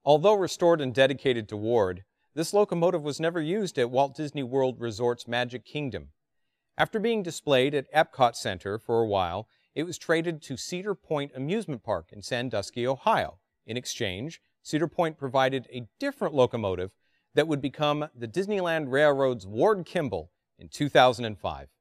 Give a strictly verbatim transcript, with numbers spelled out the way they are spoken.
Although restored and dedicated to Ward, this locomotive was never used at Walt Disney World Resort's Magic Kingdom. After being displayed at Epcot Center for a while, it was traded to Cedar Point Amusement Park in Sandusky, Ohio. In exchange, Cedar Point provided a different locomotive that would become the Disneyland Railroad's Ward Kimball in two thousand five.